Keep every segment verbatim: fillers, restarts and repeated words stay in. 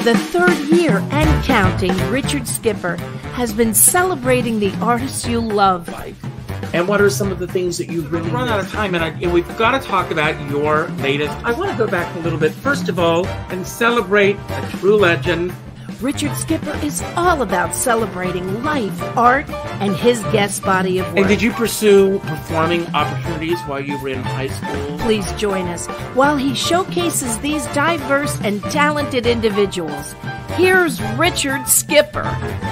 the third year and counting, Richard Skipper has been celebrating the artists you love. And what are some of the things that you've really run out of time, and, I, and we've got to talk about your latest. I want to go back a little bit, first of all, and celebrate a true legend. Richard Skipper is all about celebrating life, art, and his guest body of work. And did you pursue performing opportunities while you were in high school? Please join us while he showcases these diverse and talented individuals. Here's Richard Skipper.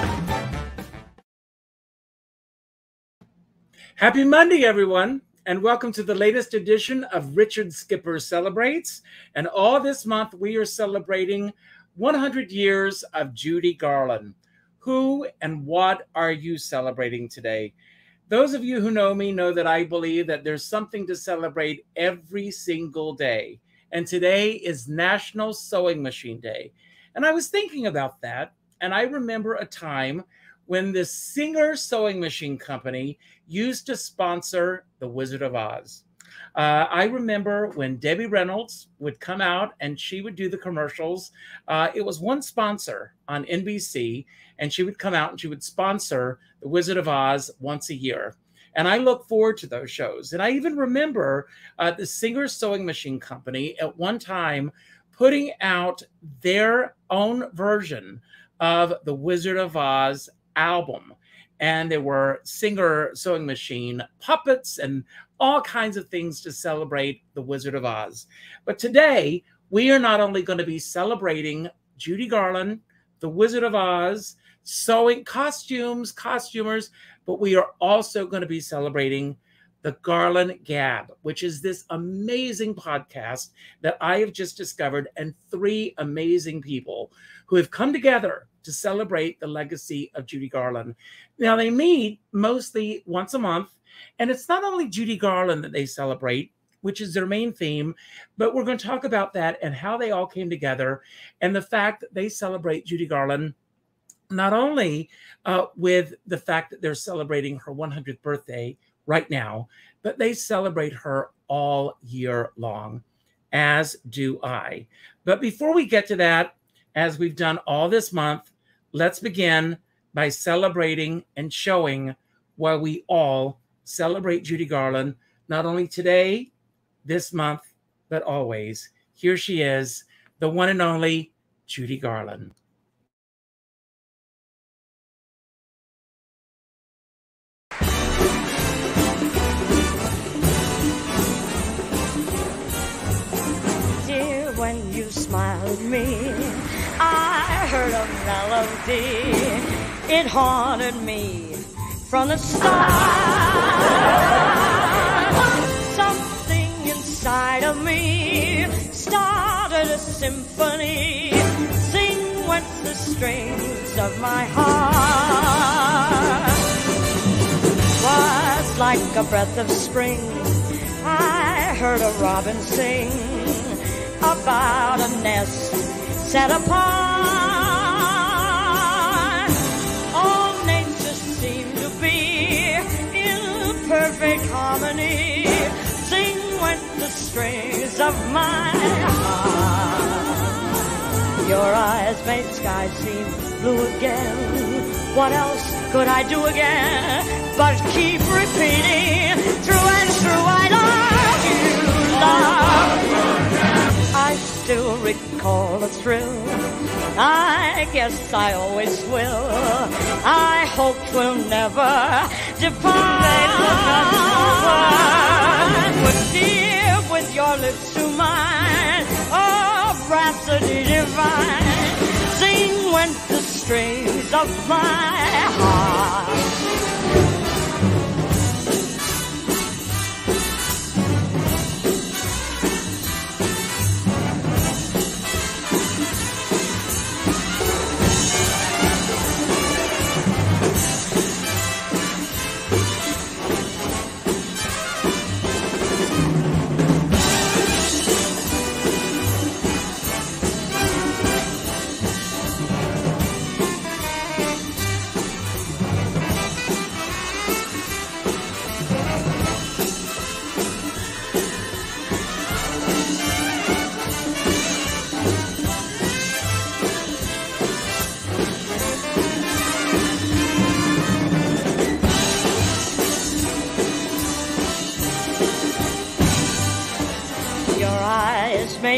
Happy Monday, everyone, and welcome to the latest edition of Richard Skipper Celebrates. And all this month, we are celebrating one hundred years of Judy Garland. Who and what are you celebrating today? Those of you who know me know that I believe that there's something to celebrate every single day. And today is National Sewing Machine Day. And I was thinking about that, and I remember a time when the Singer Sewing Machine Company used to sponsor The Wizard of Oz. Uh, I remember when Debbie Reynolds would come out and she would do the commercials. Uh, it was one sponsor on N B C, and she would come out and she would sponsor The Wizard of Oz once a year. And I look forward to those shows. And I even remember uh, the Singer Sewing Machine Company at one time putting out their own version of The Wizard of Oz album. And there were Singer Sewing Machine puppets and all kinds of things to celebrate The Wizard of Oz. But today, we are not only going to be celebrating Judy Garland, The Wizard of Oz, sewing costumes, costumers, but we are also going to be celebrating the Garland Gab, which is this amazing podcast that I have just discovered, and three amazing people who have come together to celebrate the legacy of Judy Garland. Now, they meet mostly once a month, and it's not only Judy Garland that they celebrate, which is their main theme, but we're going to talk about that and how they all came together, and the fact that they celebrate Judy Garland not only uh, with the fact that they're celebrating her one hundredth birthday right now, but they celebrate her all year long, as do I. But before we get to that, as we've done all this month, let's begin by celebrating and showing why we all celebrate Judy Garland, not only today, this month, but always. Here she is, the one and only Judy Garland. Dear, when you smiled at me, I heard a melody. It haunted me from the start. Something inside of me started a symphony. Sing went the strings of my heart. Was like a breath of spring. I heard a robin sing about a nest set apart. All nature seemed to be in perfect harmony. Sing went the strings of my heart. Your eyes made sky seem blue again. What else could I do again but keep repeating through and through? I love you, love. I still recall the thrill. I guess I always will. I hope we'll never depart. But dear, with your lips to mine, oh, rhapsody divine, sing went the strings of my heart.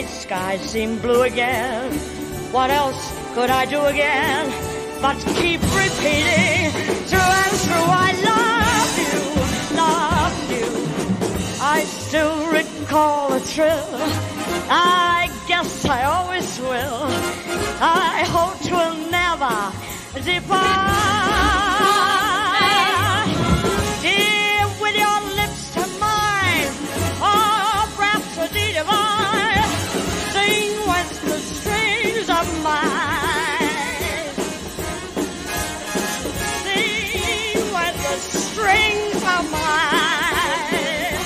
made skies seem blue again. What else could I do again but keep repeating through and through? I love you, love you. I still recall the thrill. I guess I always will. I hope 'twill never depart. Dear, with your lips to mine, oh, rhapsody divine, sing with the strings of mine. Sing with the strings of mine.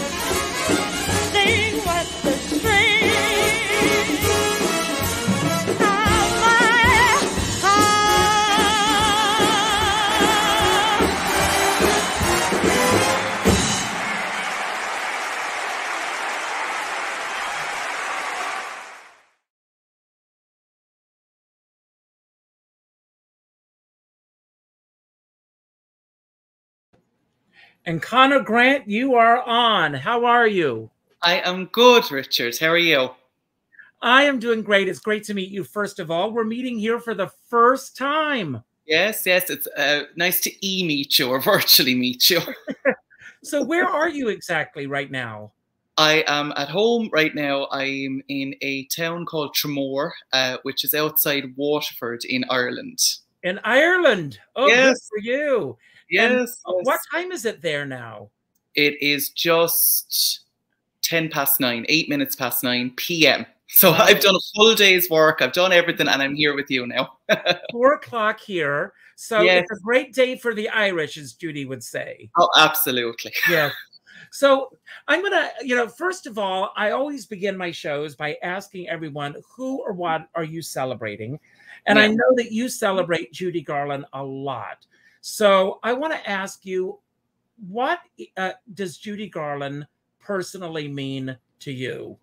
Sing with the strings of my And Conor Grant, you are on. How are you? I am good, Richard. How are you? I am doing great. It's great to meet you, first of all. We're meeting here for the first time. Yes, yes. It's uh, nice to e-meet you or virtually meet you. So where are you exactly right now? I am at home right now. I'm in a town called Tramore, uh, which is outside Waterford in Ireland. In Ireland? Oh, yes. Good for you. Yes, and yes. What time is it there now? It is just ten past nine, eight minutes past nine p m So wow. I've done a full day's work. I've done everything, and I'm here with you now. Four o'clock here. So yes. It's a great day for the Irish, as Judy would say. Oh, absolutely. Yeah. So I'm going to, you know, first of all, I always begin my shows by asking everyone, who or what are you celebrating? And yeah. I know that you celebrate Judy Garland a lot. So I want to ask you, what uh, does Judy Garland personally mean to you?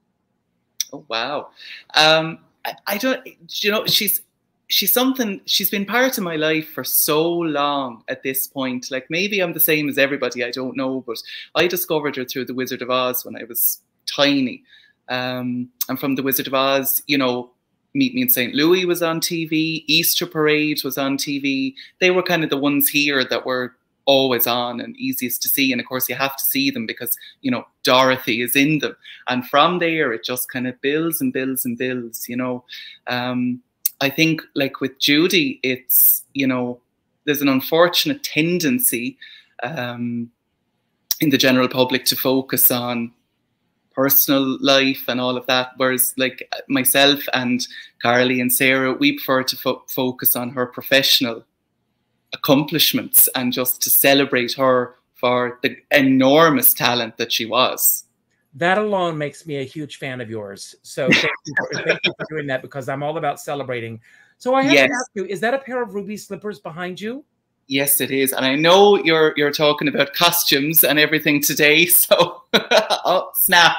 Oh, wow. Um, I, I don't, you know, she's, she's something, she's been part of my life for so long at this point. Like maybe I'm the same as everybody, I don't know, but I discovered her through The Wizard of Oz when I was tiny. Um, and from The Wizard of Oz, you know, Meet Me in Saint Louis was on T V, Easter Parade was on T V. They were kind of the ones here that were always on and easiest to see. And of course you have to see them because, you know, Dorothy is in them. And from there, it just kind of builds and builds and builds, you know. Um, I think like with Judy, it's, you know, there's an unfortunate tendency um, in the general public to focus on personal life and all of that, whereas like myself and Carly and Sarah, we prefer to fo focus on her professional accomplishments and just to celebrate her for the enormous talent that she was. That alone makes me a huge fan of yours. So thank you for, thank you for doing that, because I'm all about celebrating. So I have yes. to ask you, is that a pair of ruby slippers behind you? Yes, it is. And I know you're you're talking about costumes and everything today. So, oh, snap.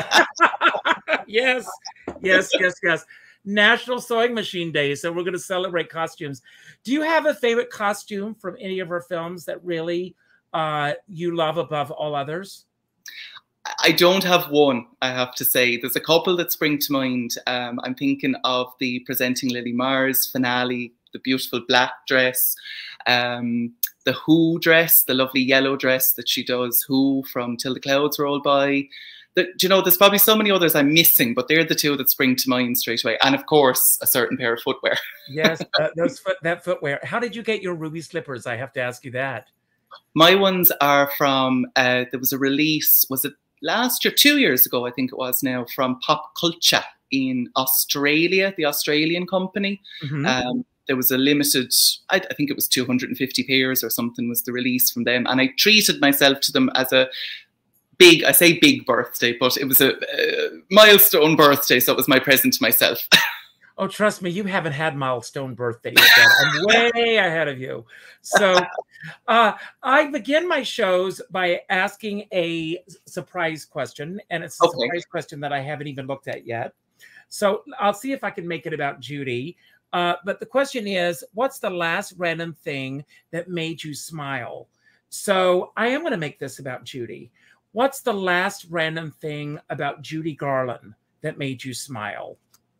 Yes, yes, yes, yes. National Sewing Machine Day. So we're going to celebrate costumes. Do you have a favorite costume from any of her films that really uh, you love above all others? I don't have one, I have to say. There's a couple that spring to mind. Um, I'm thinking of the Presenting Lily Mars finale, the beautiful black dress, um, the Who dress, the lovely yellow dress that she does, Who from Till the Clouds Roll By. The, you know, there's probably so many others I'm missing, but they're the two that spring to mind straight away. And of course, a certain pair of footwear. Yes, uh, those foot, that footwear. How did you get your ruby slippers? I have to ask you that. My ones are from, uh, there was a release, was it last year, two years ago, I think it was now, from Pop Culture in Australia, the Australian company. Mm-hmm. um, there was a limited, I, I think it was two hundred fifty pairs or something was the release from them. And I treated myself to them as a big, I say big birthday, but it was a, a milestone birthday. So it was my present to myself. Oh, trust me, you haven't had milestone birthdays yet. I'm way ahead of you. So uh, I begin my shows by asking a surprise question, and it's a okay. surprise question that I haven't even looked at yet. So I'll see if I can make it about Judy. Uh, but the question is, what's the last random thing that made you smile? So I am going to make this about Judy. What's the last random thing about Judy Garland that made you smile?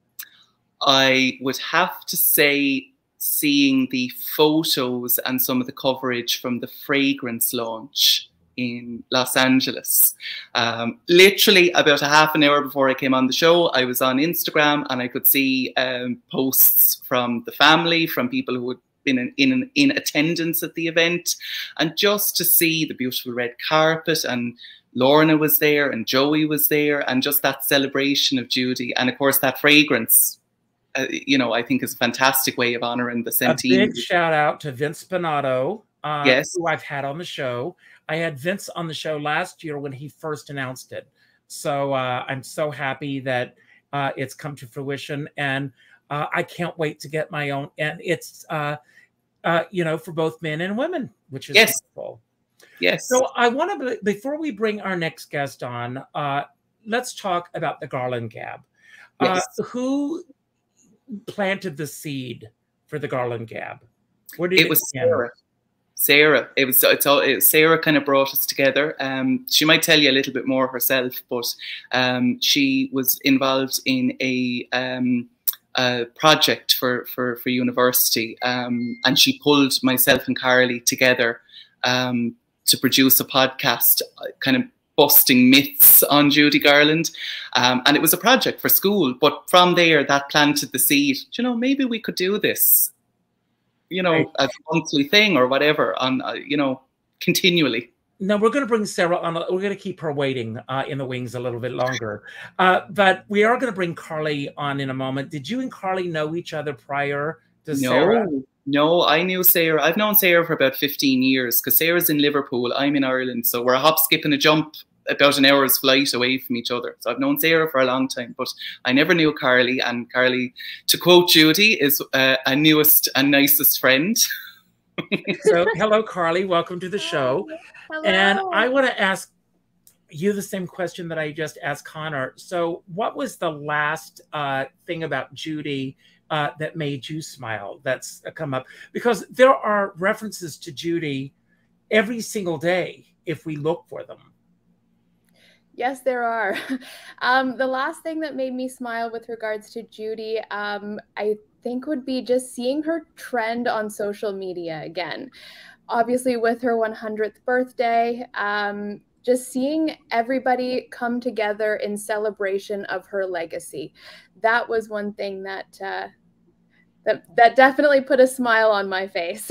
I would have to say seeing the photos and some of the coverage from the fragrance launch in Los Angeles. Um, literally about a half an hour before I came on the show, I was on Instagram and I could see um, posts from the family, from people who had been in, in, in attendance at the event. And just to see the beautiful red carpet, and Lorna was there and Joey was there, and just that celebration of Judy. And of course that fragrance, uh, you know, I think is a fantastic way of honoring the centenary. A big shout out to Vince Spinato, uh, yes. who I've had on the show. I had Vince on the show last year when he first announced it. So uh, I'm so happy that uh, it's come to fruition, and uh, I can't wait to get my own. And it's, uh, uh, you know, for both men and women, which is yes. wonderful. Yes. So I want to, before we bring our next guest on, uh, let's talk about the Garland Gab. Yes. Uh, who planted the seed for the Garland Gab? Where did it, it was begin? Sarah. Sarah. It was it's all it, Sarah kind of brought us together. Um, she might tell you a little bit more herself, but um, she was involved in a um, a project for for for university, um, and she pulled myself and Carly together um, to produce a podcast, kind of busting myths on Judy Garland. Um, and it was a project for school, but from there that planted the seed. You know, maybe we could do this, you know, right, as a monthly thing or whatever, on, uh, you know, continually. No, we're going to bring Sarah on. We're going to keep her waiting uh, in the wings a little bit longer. Uh, but we are going to bring Carly on in a moment. Did you and Carly know each other prior to no, Sarah? No, I knew Sarah. I've known Sarah for about fifteen years, because Sarah's in Liverpool, I'm in Ireland. So we're a hop, skip and a jump, about an hour's flight away from each other. So I've known Sarah for a long time, but I never knew Carly. And Carly, to quote Judy, is uh, a newest and nicest friend. So hello, Carly. Welcome to the show. Hello. And I want to ask you the same question that I just asked Conor. So what was the last uh, thing about Judy uh, that made you smile that's come up? Because there are references to Judy every single day if we look for them. Yes, there are. Um, the last thing that made me smile with regards to Judy, um, I think would be just seeing her trend on social media again. Obviously with her one hundredth birthday, um, just seeing everybody come together in celebration of her legacy. That was one thing that, uh, that, that definitely put a smile on my face.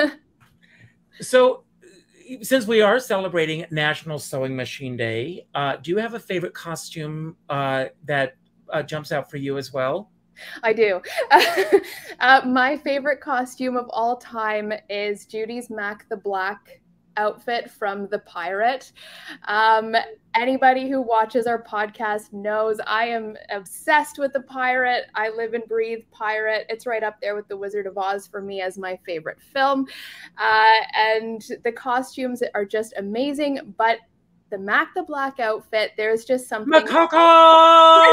So, since we are celebrating National Sewing Machine Day, uh, do you have a favorite costume uh, that uh, jumps out for you as well? I do. uh, my favorite costume of all time is Judy's Mac the Black outfit from The Pirate. Um, anybody who watches our podcast knows I am obsessed with The Pirate. I live and breathe Pirate. It's right up there with The Wizard of Oz for me as my favorite film. Uh, and the costumes are just amazing, but the Mac the Black outfit, there's just something. Macaco!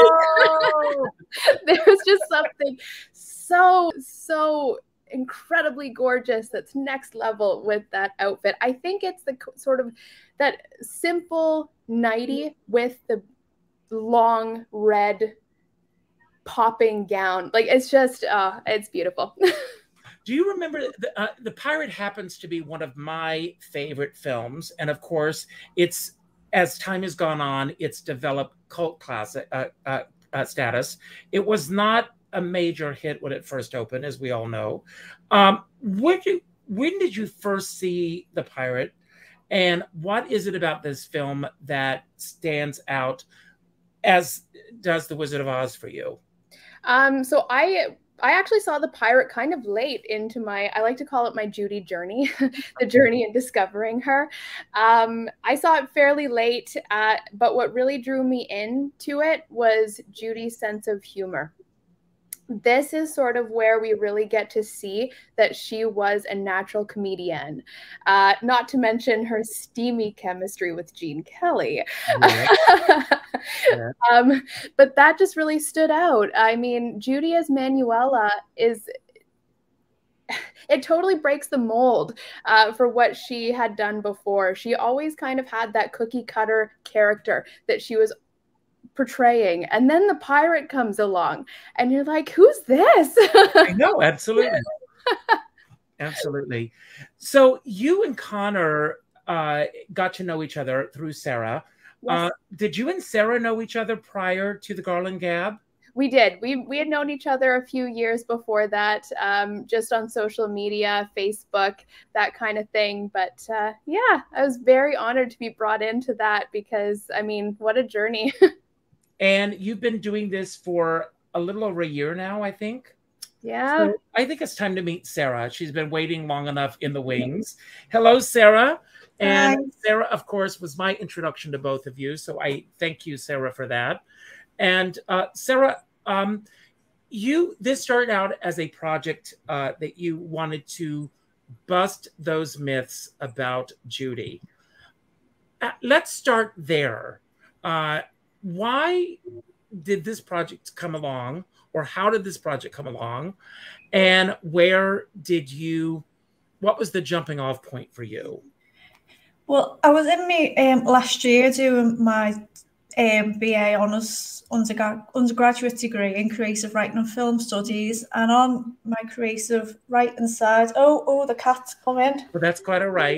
There's just something so, so incredibly gorgeous that's next level with that outfit. I think it's the sort of that simple nightie with the long red popping gown. Like, it's just, uh, it's beautiful. Do you remember, the, uh, The Pirate happens to be one of my favorite films. And of course, it's, as time has gone on, it's developed cult classic uh, uh, uh, status. It was not a major hit when it first opened, as we all know. Um, when, did you, when did you first see The Pirate? And what is it about this film that stands out, as does The Wizard of Oz for you? Um, so I... I actually saw The Pirate kind of late into my, I like to call it my Judy journey, the journey in discovering her. Um, I saw it fairly late, uh, but what really drew me into it was Judy's sense of humor. This is sort of where we really get to see that she was a natural comedian, uh, not to mention her steamy chemistry with Gene Kelly. Yeah. Yeah. Um, but that just really stood out. I mean, Judy as Manuela is, it totally breaks the mold uh, for what she had done before. She always kind of had that cookie cutter character that she was portraying, and then the pirate comes along and you're like, who's this? I know, absolutely. Absolutely. So you and Conor uh, got to know each other through Sarah. Yes. Uh, did you and Sarah know each other prior to the Garland Gab? We did. We we had known each other a few years before that, um, just on social media, Facebook, that kind of thing. But uh, yeah, I was very honored to be brought into that because, I mean, what a journey. And you've been doing this for a little over a year now, I think. Yeah. So I think it's time to meet Sarah. She's been waiting long enough in the wings. Hello, Sarah. And Hi. Sarah, of course, was my introduction to both of you. So I thank you, Sarah, for that. And uh, Sarah, um, you this started out as a project uh, that you wanted to bust those myths about Judy. Uh, let's start there. Uh, why did this project come along, or how did this project come along, and where did you? What was the jumping off point for you? Well, I was in me um, last year doing my um, B A honours undergrad undergraduate degree in creative writing and film studies, and on my creative writing side, oh, oh, the cat's come in. Well, that's quite all right.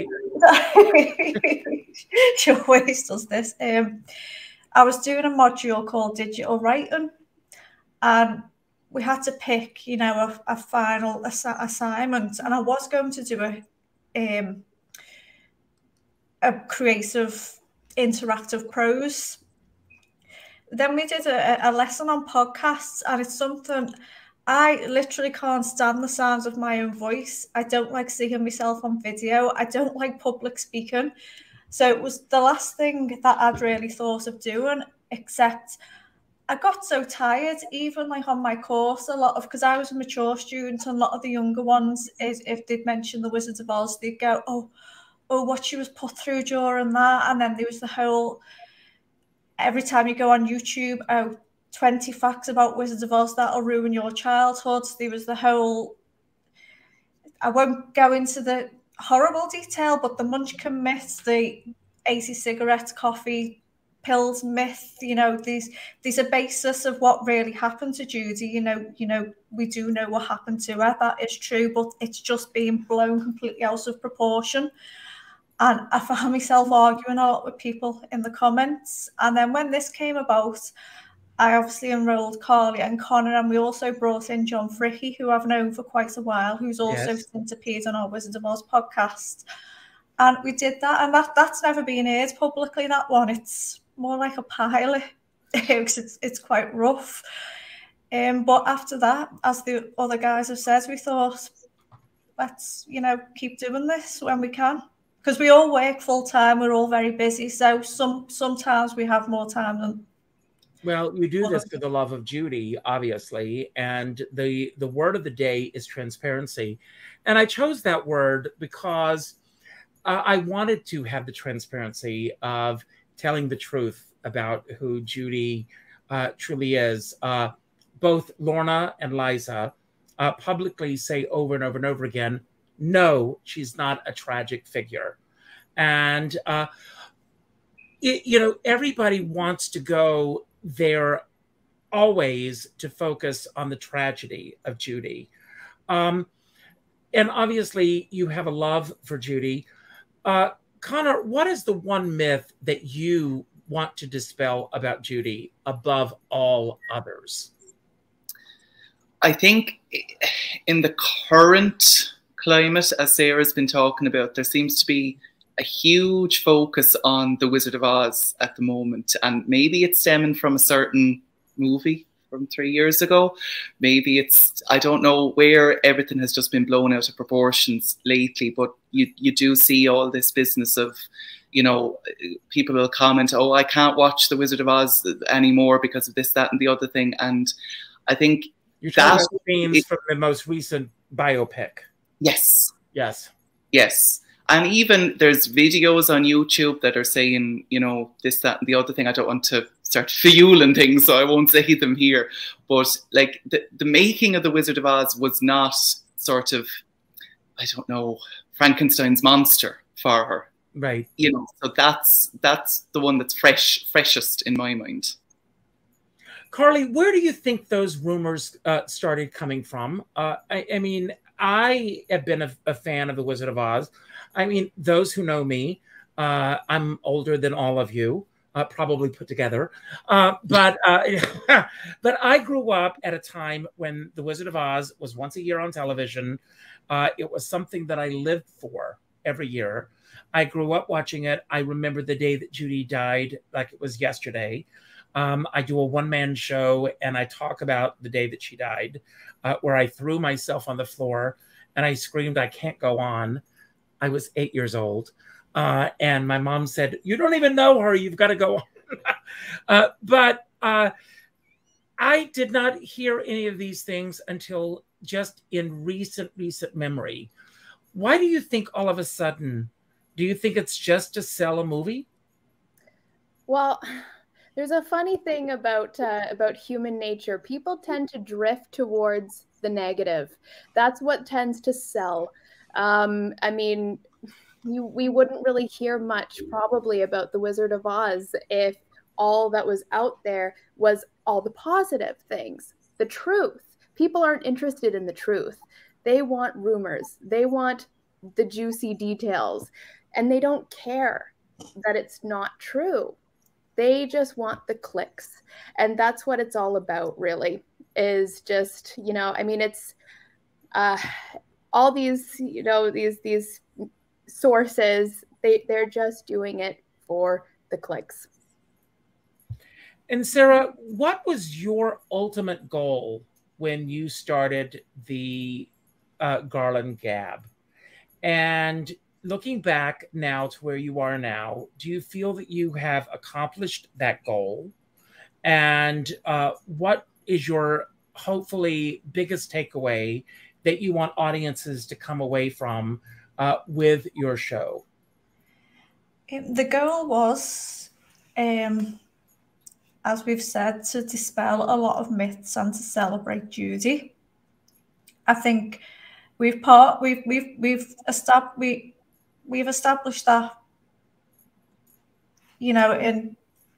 She always does this. Um, I was doing a module called digital writing, and we had to pick, you know, a, a final ass assignment, and I was going to do a um, a creative interactive prose. Then we did a, a lesson on podcasts, and it's something I literally can't stand the sounds of my own voice. I don't like seeing myself on video. I don't like public speaking. So it was the last thing that I'd really thought of doing, except I got so tired, even like on my course, a lot of, because I was a mature student, and a lot of the younger ones, is if they'd mention the Wizard of Oz, they'd go, oh, oh, what she was put through during that. And then there was the whole, every time you go on YouTube, oh, twenty facts about Wizard of Oz that'll ruin your childhood. There was the whole, I won't go into the horrible detail, but the Munchkin myths, the eighty cigarettes, coffee, pills myth, you know, these these a basis of what really happened to Judy. You know, you know, we do know what happened to her. That is true, but it's just being blown completely out of proportion. And I found myself arguing a lot with people in the comments. And then when this came about, I obviously enrolled Carly and Conor, and we also brought in John Fricky, who I've known for quite a while, who's also Yes. since appeared on our Wizard of Oz podcast. And we did that, and that that's never been aired publicly, that one. It's more like a pilot, because it's, it's quite rough. Um, but after that, as the other guys have said, we thought, let's, you know, keep doing this when we can. Because we all work full time, we're all very busy. So some sometimes we have more time than. Well, you do this for the love of Judy, obviously, and the the word of the day is transparency. And I chose that word because uh, I wanted to have the transparency of telling the truth about who Judy uh, truly is. Uh, both Lorna and Liza uh, publicly say over and over and over again, no, she's not a tragic figure. And, uh, it, you know, everybody wants to go there always to focus on the tragedy of Judy. Um, and obviously you have a love for Judy. Uh, Conor, what is the one myth that you want to dispel about Judy above all others? I think in the current climate, as Sarah's been talking about, there seems to be a huge focus on the Wizard of Oz at the moment. And maybe it's stemming from a certain movie from three years ago. Maybe it's, I don't know, where everything has just been blown out of proportions lately, but you, you do see all this business of, you know, people will comment, oh, I can't watch the Wizard of Oz anymore because of this, that, and the other thing. And I think You're talking that about themes from the most recent biopic. Yes. Yes. Yes. And even there's videos on YouTube that are saying, you know, this, that, and the other thing. I don't want to start fueling things, so I won't say them here. But like the, the making of the Wizard of Oz was not sort of, I don't know, Frankenstein's monster for her. Right. You know, so that's that's the one that's fresh, freshest in my mind. Carly, where do you think those rumors uh, started coming from? Uh, I, I mean, I have been a, a fan of The Wizard of Oz. I mean, those who know me, uh, I'm older than all of you, uh, probably put together. Uh, but uh, but I grew up at a time when The Wizard of Oz was once a year on television. Uh, it was something that I lived for every year. I grew up watching it. I remember the day that Judy died like it was yesterday. Um, I do a one-man show, and I talk about the day that she died, uh, where I threw myself on the floor, and I screamed, "I can't go on." I was eight years old. Uh, and my mom said, "You don't even know her. You've got to go on." uh, but uh, I did not hear any of these things until just in recent, recent memory. Why do you think all of a sudden, do you think it's just to sell a movie? Well, there's a funny thing about uh, about human nature. People tend to drift towards the negative. That's what tends to sell. Um, I mean, you, we wouldn't really hear much probably about The Wizard of Oz if all that was out there was all the positive things, the truth. People aren't interested in the truth. They want rumors. They want the juicy details, and they don't care that it's not true. They just want the clicks. And that's what it's all about, really, is just, you know, I mean, it's uh, all these, you know, these these sources, they, they're just doing it for the clicks. And Sarah, what was your ultimate goal when you started the uh, Garland Gab? And looking back now to where you are now, do you feel that you have accomplished that goal? And uh, what is your hopefully biggest takeaway that you want audiences to come away from uh, with your show? The goal was, um, as we've said, to dispel a lot of myths and to celebrate Judy. I think we've part we've we've we've established we we've established that, you know, in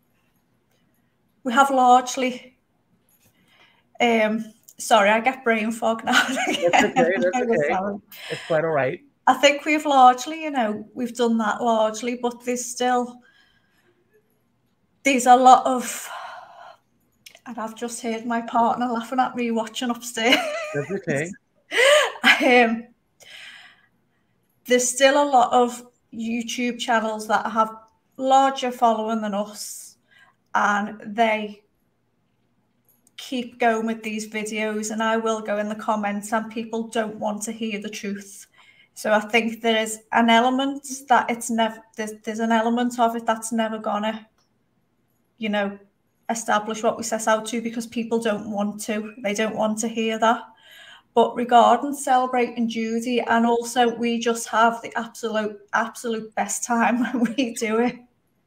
we have largely um sorry, I get brain fog now. That's okay, that's okay. It's quite all right. I think we've largely, you know, we've done that largely, but there's still there's a lot of, and I've just heard my partner laughing at me watching upstairs. That's okay. um, there's still a lot of YouTube channels that have larger following than us, and they keep going with these videos, and I will go in the comments, and people don't want to hear the truth. So I think there is an element that it's never, there's, there's an element of it that's never gonna, you know, establish what we set out to, because people don't want to, they don't want to hear that. But regarding celebrating Judy, and also we just have the absolute, absolute best time when we do it.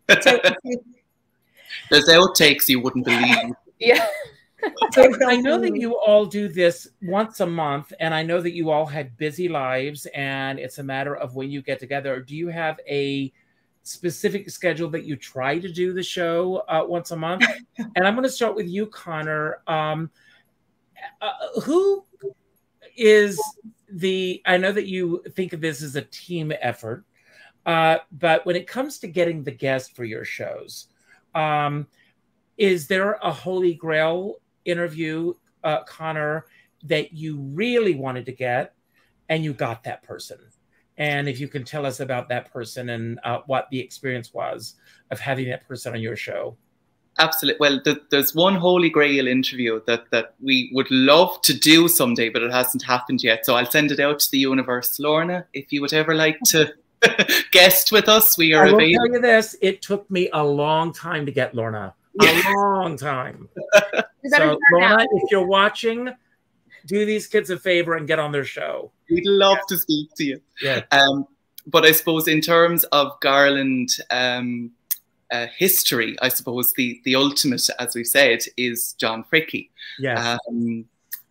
There's outtakes you wouldn't believe. Yeah. I know that you all do this once a month, and I know that you all had busy lives, and it's a matter of when you get together. Do you have a specific schedule that you try to do the show uh, once a month? And I'm going to start with you, Conor. Um, uh, who is the, I know that you think of this as a team effort, uh, but when it comes to getting the guest for your shows, um, is there a holy grail interview, uh, Conor, that you really wanted to get and you got that person? And if you can tell us about that person and uh, what the experience was of having that person on your show. Absolutely. Well, th there's one holy grail interview that, that we would love to do someday, but it hasn't happened yet. So I'll send it out to the universe. Lorna, if you would ever like to guest with us, we are I will available. tell you this, it took me a long time to get Lorna. A long time. So, Lorna, if you're watching, do these kids a favor and get on their show. We'd love to speak to you. Yeah. Um, but I suppose in terms of Garland um, uh, history, I suppose the the ultimate, as we've said, is John Fricke. Yeah. Um,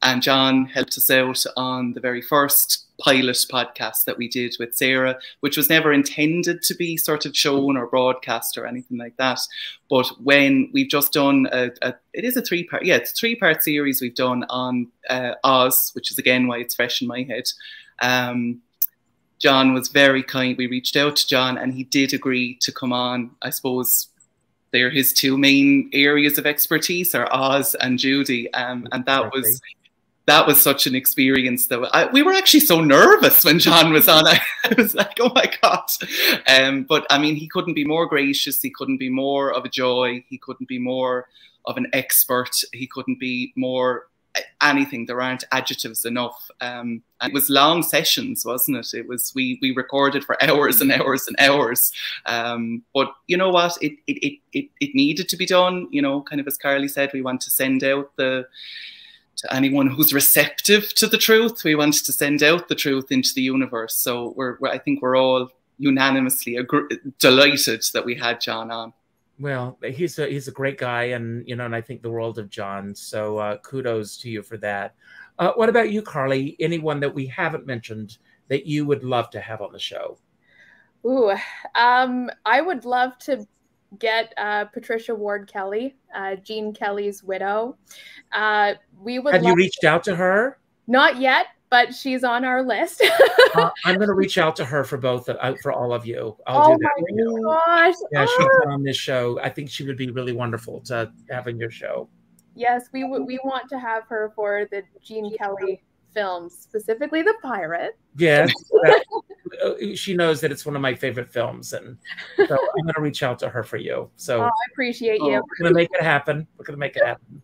And John helped us out on the very first pilot podcast that we did with Sarah, which was never intended to be sort of shown or broadcast or anything like that. But when we've just done a, a it is a three part, yeah, it's a three part series we've done on uh, Oz, which is again why it's fresh in my head. Um, John was very kind. We reached out to John and he did agree to come on. I suppose they're his two main areas of expertise are Oz and Judy. Um, and that exactly. was that was such an experience that I, we were actually so nervous when John was on. I, I was like, oh my God. Um, but I mean, he couldn't be more gracious. He couldn't be more of a joy. He couldn't be more of an expert. He couldn't be more anything. There aren't adjectives enough. Um, and it was long sessions, wasn't it? It was, we, we recorded for hours and hours and hours. Um, but you know what? It, it, it, it, it needed to be done, you know, kind of as Carly said, we want to send out the, to anyone who's receptive to the truth. We wanted to send out the truth into the universe. So we're, we're I think we're all unanimously delighted that we had John on. Well, he's a he's a great guy, and you know, and I think the world of John. So uh, kudos to you for that. Uh, what about you, Carly? Anyone that we haven't mentioned that you would love to have on the show? Ooh, um, I would love to get uh, Patricia Ward Kelly, uh, Gene Kelly's widow. Uh, we would. Have you reached out to her? Not yet, but she's on our list. uh, I'm going to reach out to her for both, uh, for all of you. I'll oh do that. my you. gosh! Yeah, oh. she's been on this show. I think she would be really wonderful to have in your show. Yes, we w we want to have her for the Gene Kelly films, specifically The Pirate. Yes, that, she knows that it's one of my favorite films, and so I'm going to reach out to her for you. So oh, I appreciate you. We're going to make it happen. We're going to make it happen.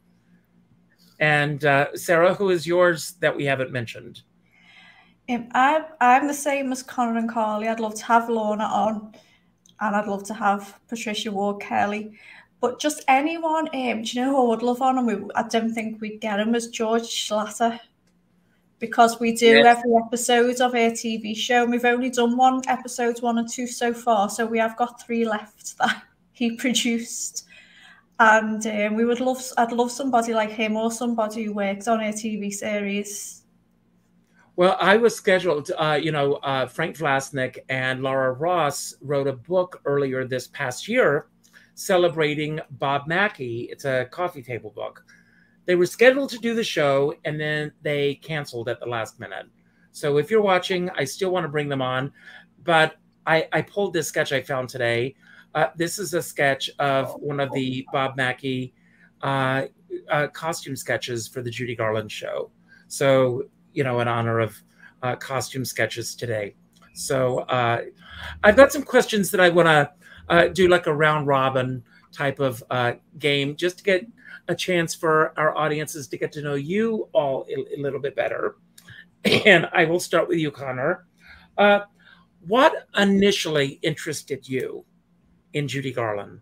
And uh, Sarah, who is yours that we haven't mentioned? Um, I'm, I'm the same as Conor and Carly. I'd love to have Lorna on, and I'd love to have Patricia Ward Kelly. But just anyone, um, do you know who I would love on? And we, I don't think we'd get him as George Schlatter, because we do yes. every episode of our T V show. And we've only done one, episodes one and two so far. So we have got three left that he produced. And um, we would love, I'd love somebody like him or somebody who works on a T V series. Well, I was scheduled, uh, you know, uh, Frank Vlasnik and Laura Ross wrote a book earlier this past year celebrating Bob Mackie. It's a coffee table book. They were scheduled to do the show and then they canceled at the last minute. So if you're watching, I still want to bring them on, but I, I pulled this sketch I found today. Uh, this is a sketch of one of the Bob Mackie uh, uh, costume sketches for the Judy Garland show. So, you know, in honor of uh, costume sketches today. So uh, I've got some questions that I want to uh, do like a round robin type of uh, game, just to get a chance for our audiences to get to know you all a, a little bit better. And I will start with you, Conor. Uh, what initially interested you in Judy Garland?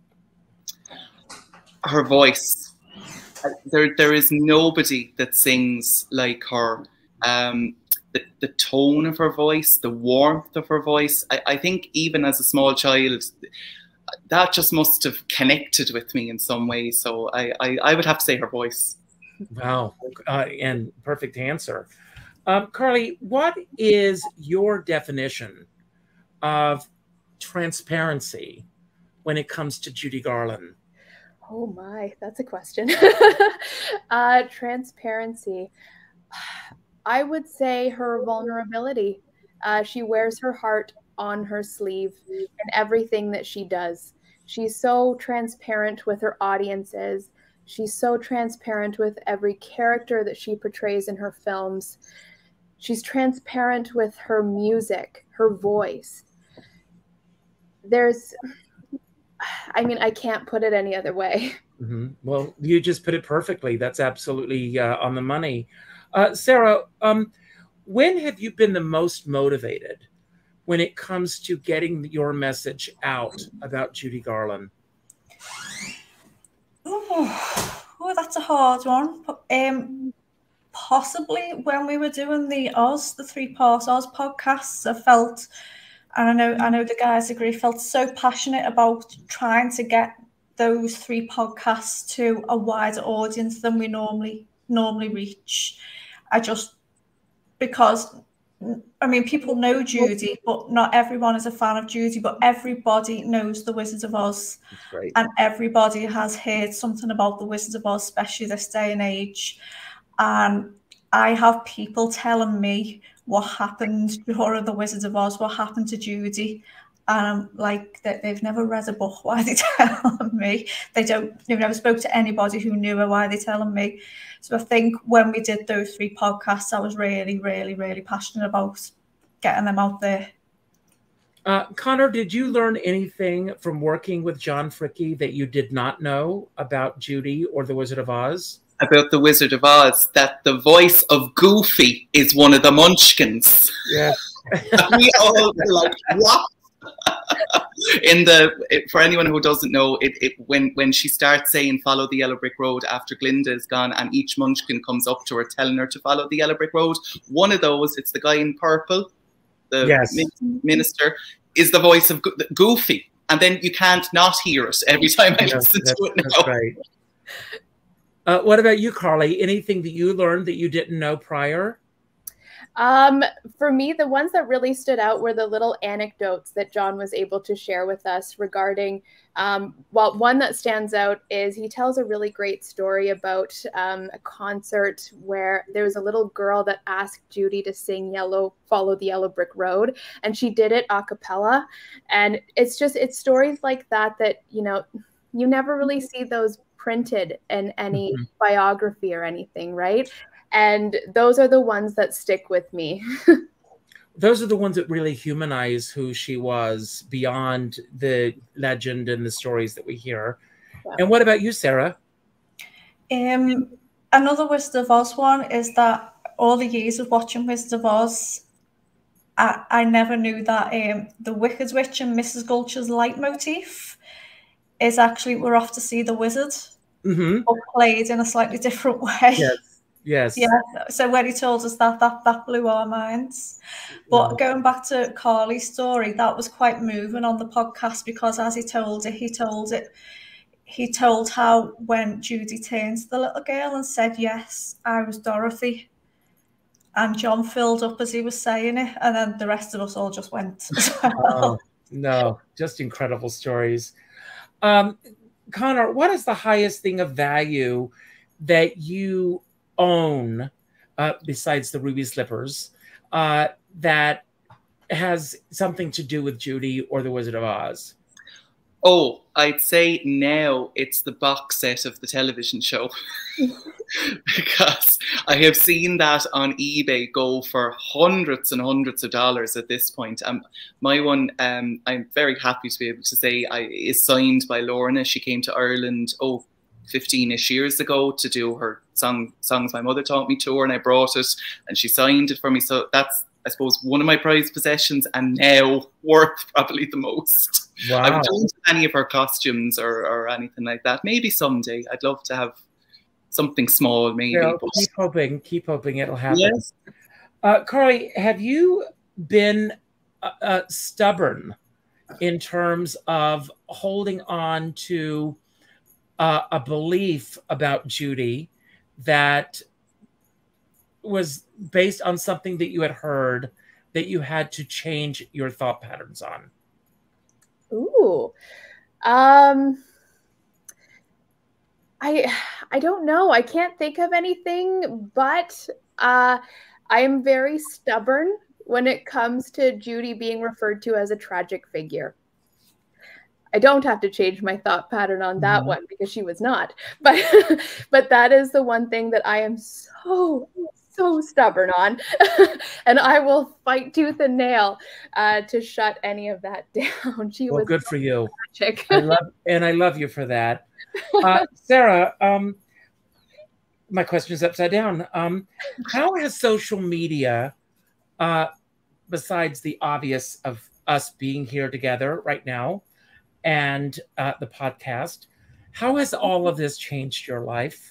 Her voice. There, there is nobody that sings like her. Um, the, the tone of her voice, the warmth of her voice. I, I think even as a small child, that just must have connected with me in some way. So I, I, I would have to say her voice. Wow, uh, and perfect answer. Um, Carly, what is your definition of transparency when it comes to Judy Garland? Oh my, that's a question. uh, transparency. I would say her vulnerability. Uh, she wears her heart on her sleeve in everything that she does. She's so transparent with her audiences. She's so transparent with every character that she portrays in her films. She's transparent with her music, her voice. There's, I mean, I can't put it any other way. Mm-hmm. Well, you just put it perfectly. That's absolutely uh, on the money. Uh, Sarah, um, when have you been the most motivated when it comes to getting your message out about Judy Garland? Oh, oh that's a hard one. Um, possibly when we were doing the Oz, the three-part Oz podcasts, I felt, and I know, I know the guys agree, felt so passionate about trying to get those three podcasts to a wider audience than we normally normally reach. I just, because, I mean, people know Judy, but not everyone is a fan of Judy, but everybody knows the Wizard of Oz. That's great. And everybody has heard something about the Wizard of Oz, especially this day and age. And I have people telling me what happened during the Wizard of Oz, what happened to Judy. And I'm like, that they've never read a book. Why are they telling me? They don't, they've never spoke to anybody who knew her. Why are they telling me? So I think when we did those three podcasts, I was really, really, really passionate about getting them out there. Uh, Conor, did you learn anything from working with John Fricke that you did not know about Judy or the Wizard of Oz? About the Wizard of Oz, that the voice of Goofy is one of the Munchkins. Yeah. We all were like, what? In the, for anyone who doesn't know, it, it when when she starts saying follow the yellow brick road after Glinda is gone, and each Munchkin comes up to her telling her to follow the yellow brick road, one of those, it's the guy in purple, the yes. minister, is the voice of Goofy, and then you can't not hear it every time I yes, listen to it now. That's right. Uh, what about you, Carly? Anything that you learned that you didn't know prior? Um, for me, the ones that really stood out were the little anecdotes that John was able to share with us regarding, um, well, one that stands out is he tells a really great story about um, a concert where there was a little girl that asked Judy to sing Yellow, Follow the Yellow Brick Road, and she did it a cappella. And it's just, it's stories like that that, you know, you never really see those printed in any mm-hmm. biography or anything, right? And those are the ones that stick with me. Those are the ones that really humanize who she was beyond the legend and the stories that we hear. Yeah. And what about you, Sarah? Um, another Wizard of Oz one is that all the years of watching Wizard of Oz, I, I never knew that um, the Wicked Witch and Missus Gulcher's leitmotif is actually we're off to see the wizard, mm-hmm. but played in a slightly different way. Yes. Yes. Yeah. So when he told us that, that that blew our minds. But yeah. Going back to Carly's story, that was quite moving on the podcast because as he told it, he told it, he told how when Judy turned to the little girl and said, "Yes, I was Dorothy," and John filled up as he was saying it, and then the rest of us all just went as well. Oh, no, just incredible stories. Um, Conor, what is the highest thing of value that you own, uh, besides the ruby slippers, uh, that has something to do with Judy or the Wizard of Oz? Oh, I'd say now it's the box set of the television show. Because I have seen that on eBay go for hundreds and hundreds of dollars at this point. Um, my one, um, I'm very happy to be able to say, I, is signed by Lorna. She came to Ireland, oh, fifteen-ish years ago to do her song, Songs My Mother Taught Me tour, and I brought it and she signed it for me. So that's, I suppose, one of my prized possessions, and now worth probably the most. Wow. I don't do any of her costumes or, or anything like that. Maybe someday I'd love to have something small, maybe. Yeah, but... keep hoping, keep hoping it'll happen. Yes. Uh, Carly, have you been uh, uh, stubborn in terms of holding on to uh, a belief about Judy that was based on something that you had heard that you had to change your thought patterns on? Ooh, um, I I don't know. I can't think of anything, but uh, I am very stubborn when it comes to Judy being referred to as a tragic figure. I don't have to change my thought pattern on that mm-hmm. one because she was not. But but that is the one thing that I am so, so stubborn on. And I will fight tooth and nail uh, to shut any of that down. She well, was good so for you. Tragic. I love, and I love you for that. Uh, Sarah, um, my question is upside down. Um, how has social media, uh, besides the obvious of us being here together right now, and uh, the podcast, how has all of this changed your life?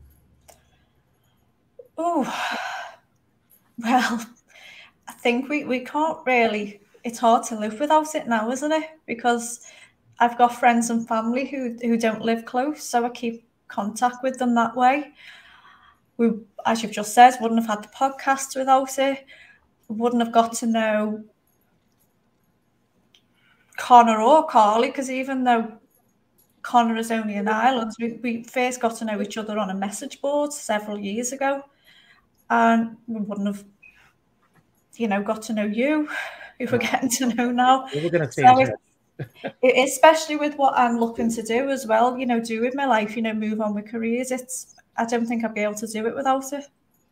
Oh, well, I think we, we can't really, it's hard to live without it now, isn't it? Because I've got friends and family who, who don't live close, so I keep contact with them that way. we, as you've just said, wouldn't have had the podcast without it. We wouldn't have got to know Conor or Carly, because even though Conor is only in Ireland, we, we first got to know each other on a message board several years ago, and we wouldn't have, you know, got to know you, who we're getting to know now. We're going to so it, especially with what I'm looking to do as well, you know, do with my life, you know, move on with careers. It's, I don't think I'd be able to do it without it.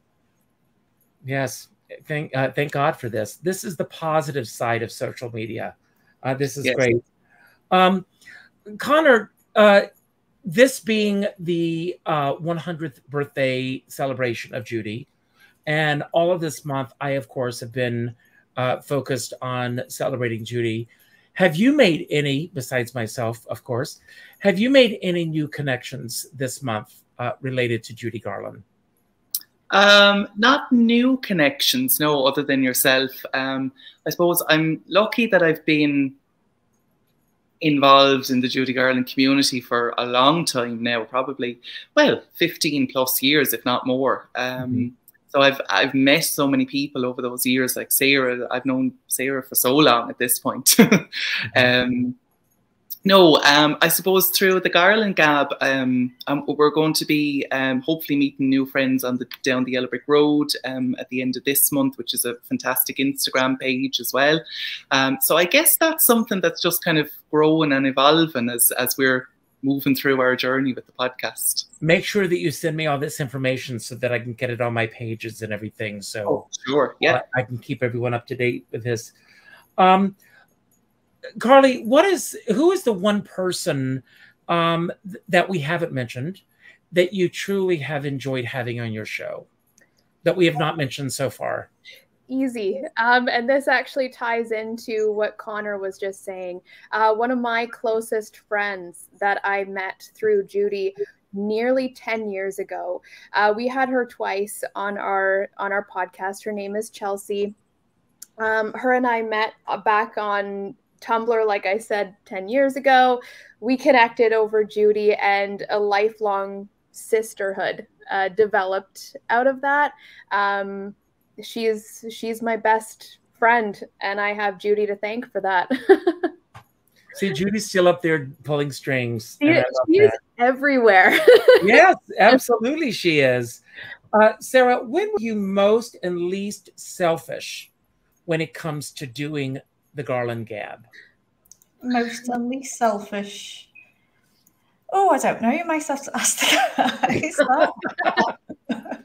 Yes, thank uh, thank God for this. This is the positive side of social media. Uh, this is yes. great. Um, Conor, uh, this being the uh, one hundredth birthday celebration of Judy, and all of this month, I, of course, have been uh, focused on celebrating Judy. Have you made any, besides myself, of course, have you made any new connections this month uh, related to Judy Garland? Um, not new connections, no, other than yourself. Um, I suppose I'm lucky that I've been involved in the Judy Garland community for a long time now, probably, well, fifteen plus years, if not more. Um, mm-hmm. So I've I've met so many people over those years, like Sarah. I've known Sarah for so long at this point. mm-hmm. um, No, um, I suppose through the Garland Gab, um, um, we're going to be um, hopefully meeting new friends on the down the Yellow Brick Road um, at the end of this month, which is a fantastic Instagram page as well. Um, so I guess that's something that's just kind of growing and evolving as as we're moving through our journey with the podcast. Make sure that you send me all this information so that I can get it on my pages and everything. So oh, sure, yeah, I, I can keep everyone up to date with this. Um, Carly, what is who is the one person um, th that we haven't mentioned that you truly have enjoyed having on your show that we have not mentioned so far? Easy. Um, and this actually ties into what Conor was just saying. Uh, one of my closest friends that I met through Judy nearly ten years ago. Uh, we had her twice on our on our podcast. Her name is Chelsea. Um, her and I met back on Tumblr, like I said, ten years ago. We connected over Judy, and a lifelong sisterhood uh, developed out of that. Um, she's she's my best friend, and I have Judy to thank for that. See, Judy's still up there pulling strings. She, she is everywhere. Yes, absolutely she is. Uh, Sarah, when were you most and least selfish when it comes to doing the Garland Gab? Most and least selfish. Oh, I don't know. You might have to ask the guys.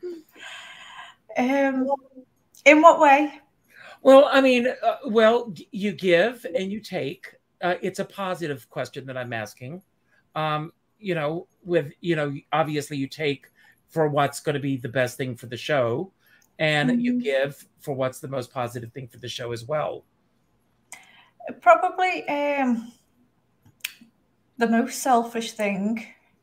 um, in what way? Well, I mean, uh, well, you give and you take. Uh, it's a positive question that I'm asking. Um, you know, with, you know, obviously you take for what's going to be the best thing for the show, and mm-hmm. you give for what's the most positive thing for the show as well. Probably um, the most selfish thing.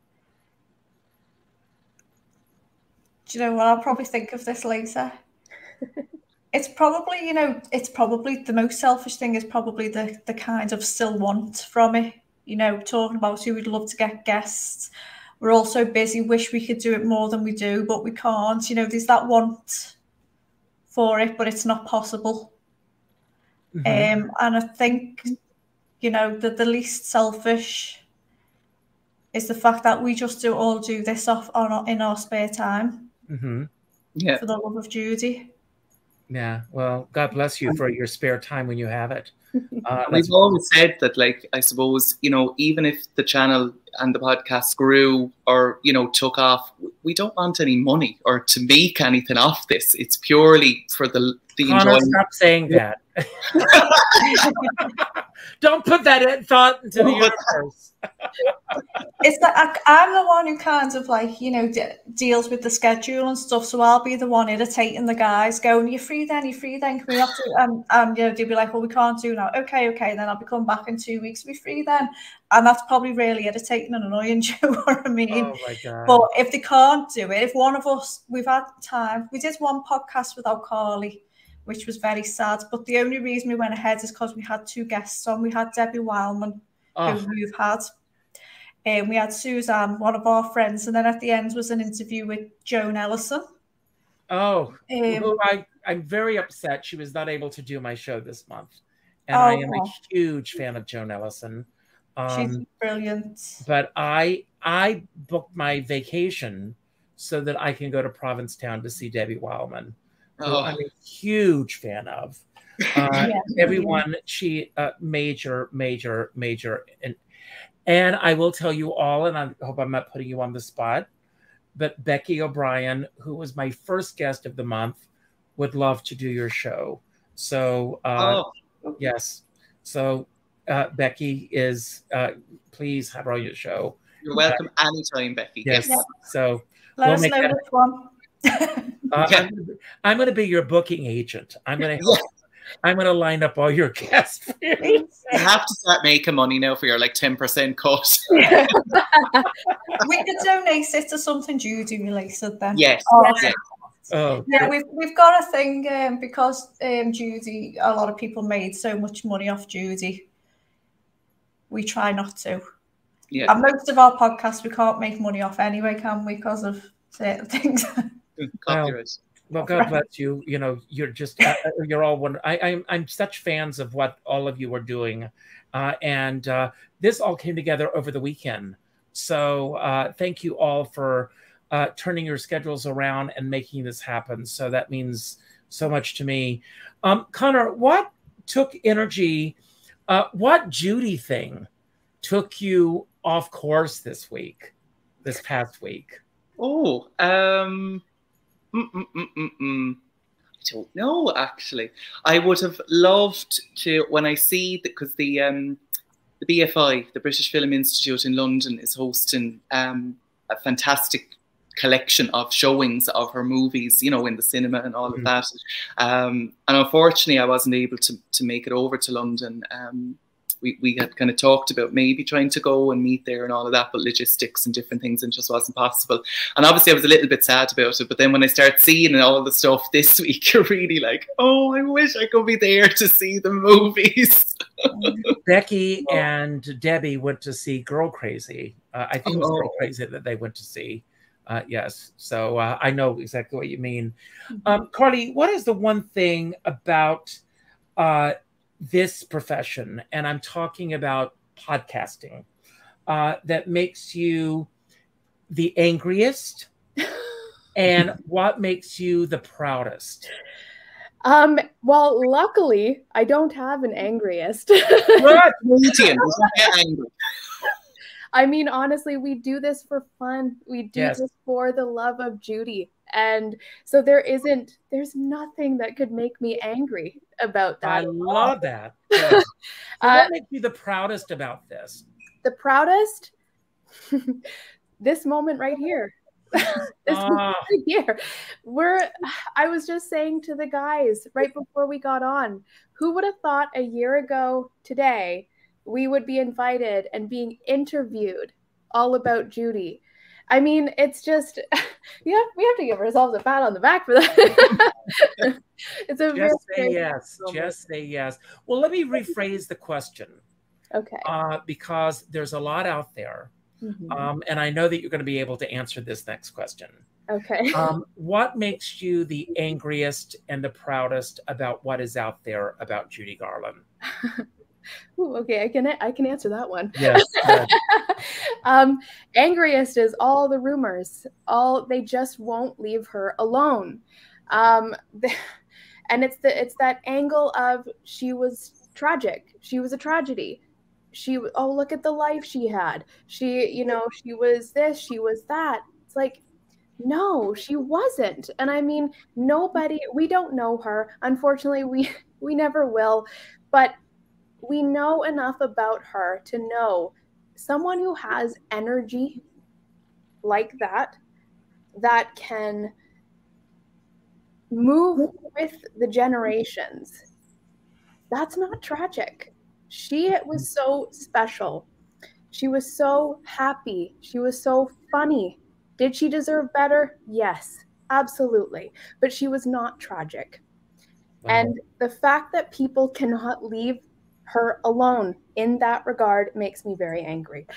Do you know what? I'll probably think of this later. It's probably, you know, it's probably the most selfish thing is probably the, the kind of still want from it. You know, talking about who we'd love to get guests. We're all so busy, wish we could do it more than we do, but we can't. You know, there's that want for it, but it's not possible. Mm-hmm. Um, and I think, you know, that the least selfish is the fact that we just do all do this off on our, in our spare time. Mm-hmm. Yeah. For the love of Judy. Yeah. Well, God bless you for your spare time when you have it. Uh, We've always said that, like, I suppose, you know, even if the channel and the podcast grew or, you know, took off, we don't want any money or to make anything off this. It's purely for the, the Conor, enjoyment. Stop saying that. Don't put that thought into the universe. It's that I'm the one who kind of like, you know, de deals with the schedule and stuff. So I'll be the one irritating the guys, going, "You're free then, you're free then. Can we have to?" And um, you know, they'll be like, "Well, we can't do now." Okay, okay. Then I'll be coming back in two weeks. Be free then, and that's probably really irritating and annoying. Do you know what I mean? Oh my God. But if they can't do it, if one of us, we've had time. We did one podcast without Carly, which was very sad. But the only reason we went ahead is because we had two guests on. We had Debbie Wildman, oh. who we've had. And we had Suzanne, one of our friends, and then at the end was an interview with Joan Ellison. Oh, Um, who I, I'm very upset she was not able to do my show this month. And Oh, I am a wow. huge fan of Joan Ellison. She's Um, brilliant. but I I booked my vacation so that I can go to Provincetown to see Debbie Wildman, who Oh. I'm a huge fan of. Uh, everyone, she uh, major, major, major, and and I will tell you all, and I hope I'm not putting you on the spot, but Becky O'Brien, who was my first guest of the month, would love to do your show. So uh, Oh. yes, so uh, Becky is uh, please have her on your show. You're welcome anytime, Becky. Yes, Yep. so Let we'll us make know that- which one. uh, Yeah. I'm, I'm going to be your booking agent. I'm going to I'm going to line up all your guests for you. You have to start making money now for your like ten percent cut. We could donate it to something Judy related then. Yes. Oh, yes. Oh, Yeah, we've we've got a thing um, because um, Judy, a lot of people made so much money off Judy. We try not to. Yeah. And most of our podcasts we can't make money off anyway, can we? Because of certain things. Copyright. well, God bless you. You know, you're just uh, you're all one. I, I'm I'm such fans of what all of you are doing, uh, and uh, this all came together over the weekend. So uh, thank you all for uh, turning your schedules around and making this happen. So that means so much to me. Um, Conor, what took energy? Uh, what Judy thing took you off course this week, this past week? Oh, um, mm, mm, mm, mm, mm. I don't know, actually. I would have loved to, when I see, because the, um, the B F I, the British Film Institute in London, is hosting um, a fantastic collection of showings of her movies, you know, in the cinema and all of Mm. that. Um, and unfortunately, I wasn't able to, to make it over to London. Um, we, we had kind of talked about maybe trying to go and meet there and all of that, but logistics and different things, and just wasn't possible. And obviously I was a little bit sad about it, but then when I start seeing all the stuff this week, you're really like, oh, I wish I could be there to see the movies. Becky and Debbie went to see Girl Crazy. Uh, I think it was Oh. Girl Crazy that they went to see. Uh, yes. So uh, I know exactly what you mean. Um, Carly, what is the one thing about uh, this profession, and I'm talking about podcasting, uh, that makes you the angriest, and what makes you the proudest? Um, well, luckily, I don't have an angriest. What? Comedian, doesn't get angry. I mean, honestly, we do this for fun. We do Yes. this for the love of Judy. And so there isn't, there's nothing that could make me angry about that. I at all. love that. Yes. So Uh, what makes you the proudest about this? The proudest, this moment right here. this moment Ah. right here. We're, I was just saying to the guys right before we got on, who would have thought a year ago today we would be invited and being interviewed all about Judy? I mean, it's just, yeah, we have to give ourselves a pat on the back for that. It's a very Just say great yes. moment. Just say yes. Well, let me rephrase the question, Okay. uh, because there's a lot out there. Mhm. Um, and I know that you're going to be able to answer this next question. Okay. Um, what makes you the angriest and the proudest about what is out there about Judy Garland? Ooh, okay, I can I can answer that one. Yes. uh, um, angriest is all the rumors. All they just won't leave her alone. Um, the, and it's the it's that angle of she was tragic. She was a tragedy. She oh look at the life she had. She you know she was this. She was that. It's like no, she wasn't. And I mean nobody. We don't know her. Unfortunately, we we never will. But we know enough about her to know someone who has energy like that, that can move with the generations. That's not tragic. She was so special. She was so happy. She was so funny. Did she deserve better? Yes, absolutely. But she was not tragic. And the fact that people cannot leave her alone in that regard makes me very angry.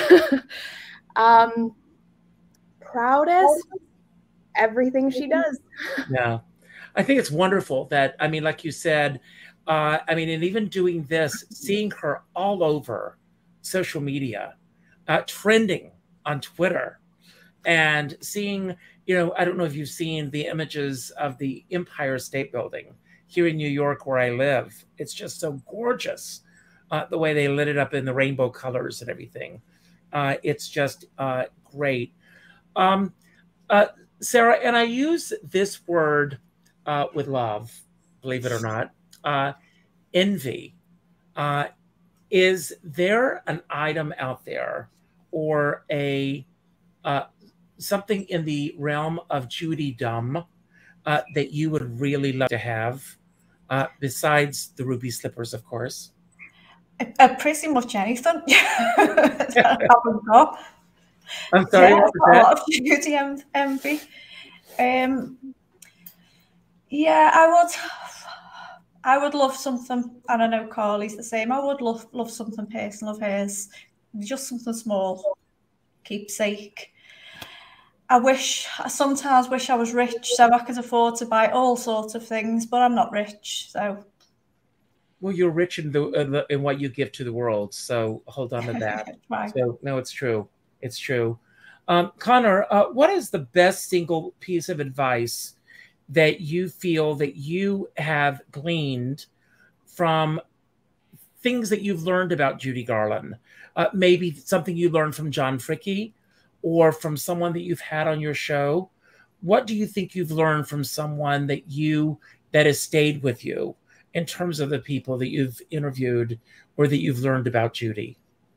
um, proudest, everything she does. Yeah. I think it's wonderful that, I mean, like you said, uh, I mean, and even doing this, seeing her all over social media, uh, trending on Twitter, and seeing, you know, I don't know if you've seen the images of the Empire State Building here in New York where I live. It's just so gorgeous, uh, the way they lit it up in the rainbow colors and everything. Uh, it's just uh, great. Um, uh, Sarah, and I use this word uh, with love, believe it or not, uh, envy. Uh, is there an item out there or a uh, something in the realm of Judy-dom uh, that you would really love to have, uh, besides the ruby slippers, of course? Uh, pretty much anything. that I haven't got. I'm sorry. Yeah, I've got a lot of Judy envy. Um, yeah, I would. I would love something, and I know Carly's the same. I would love love something personal of hers, just something small, keepsake. I wish, I sometimes wish I was rich so I could afford to buy all sorts of things, but I'm not rich, so. Well, you're rich in the, in, the, in what you give to the world, so hold on to that. Right. So no, it's true. It's true. Um, Conor, uh, what is the best single piece of advice that you feel that you have gleaned from things that you've learned about Judy Garland? Uh, maybe something you learned from John Fricke or from someone that you've had on your show. What do you think you've learned from someone that you that has stayed with you in terms of the people that you've interviewed or that you've learned about Judy?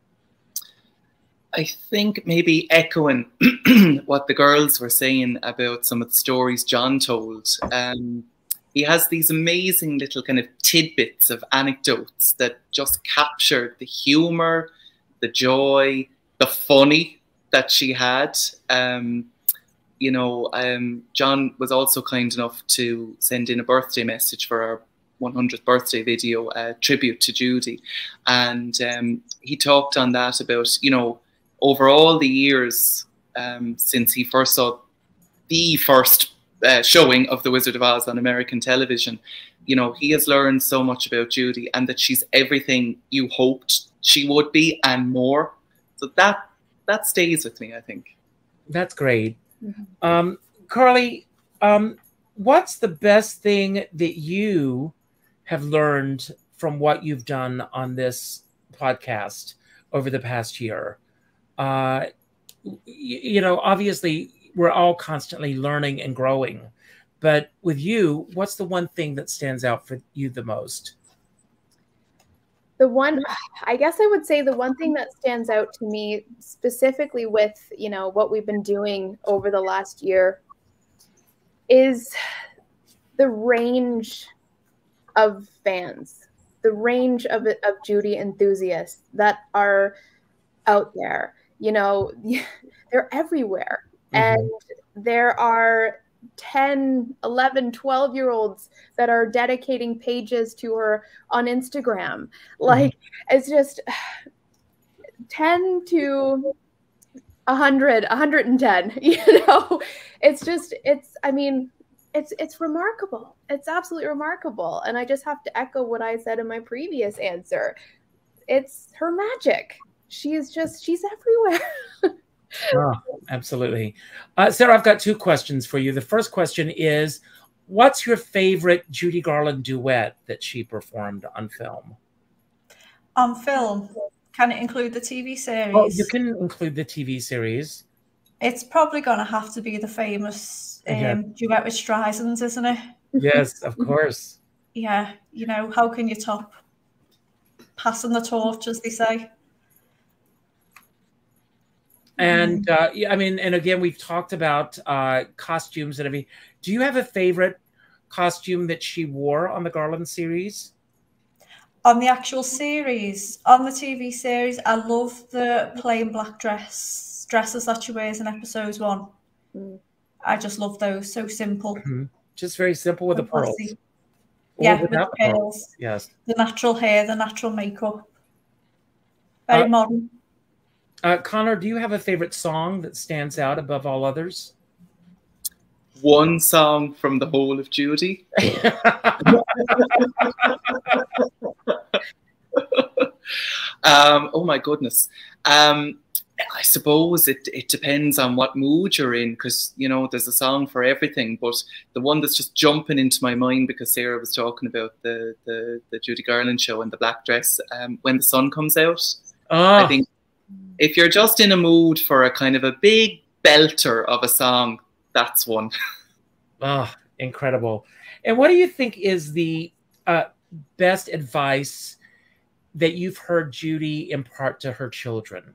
I think maybe echoing what the girls were saying about some of the stories John told. Um, he has these amazing little kind of tidbits of anecdotes that just capture the humor, the joy, the funny that she had. Um, you know, um, John was also kind enough to send in a birthday message for our one hundredth birthday video, uh, tribute to Judy. And um, he talked on that about, you know, over all the years um, since he first saw the first uh, showing of The Wizard of Oz on American television, you know, he has learned so much about Judy and that she's everything you hoped she would be and more. So that that stays with me, I think. That's great. Mm-hmm. um, Carly, um, what's the best thing that you have learned from what you've done on this podcast over the past year? Uh, you know, obviously we're all constantly learning and growing, but with you, what's the one thing that stands out for you the most? The one, I guess I would say the one thing that stands out to me specifically with, you know, what we've been doing over the last year is the range of fans, the range of, of Judy enthusiasts that are out there. You know, they're everywhere. Mm-hmm. And there are ten, eleven, twelve year olds that are dedicating pages to her on Instagram. Like, mm-hmm. It's just ten to one hundred, one hundred ten, you know, it's just, it's, I mean, it's, it's remarkable. It's absolutely remarkable. And I just have to echo what I said in my previous answer. It's her magic. She is just, she's everywhere. Oh, absolutely. Uh, Sarah, I've got two questions for you. The first question is, what's your favorite Judy Garland duet that she performed on film? On film? Can it include the T V series? Oh, you can include the T V series. It's probably going to have to be the famous um, yeah. duet with Streisand, isn't it? Yes, of course. Yeah, you know, how can you top passing the torch, as they say? And uh, yeah, I mean, and again, we've talked about uh, costumes and everything. Do you have a favorite costume that she wore on the Garland series? On the actual series, on the T V series, I love the plain black dress dresses that she wears in episodes one. Mm. I just love those. So simple. Mm-hmm. Just very simple with so the pearls. Yeah, with the pearls. Yes. The natural hair, the natural makeup. Very uh, modern. Uh, Conor, do you have a favorite song that stands out above all others? One song from the whole of Judy. um, oh my goodness. Um, I suppose it, it depends on what mood you're in, because, you know, there's a song for everything. But the one that's just jumping into my mind, because Sarah was talking about the, the, the Judy Garland show and the black dress, um, When the Sun Comes Out. Oh. I think if you're just in a mood for a kind of a big belter of a song, that's one. Oh, incredible. And what do you think is the uh, best advice that you've heard Judy impart to her children?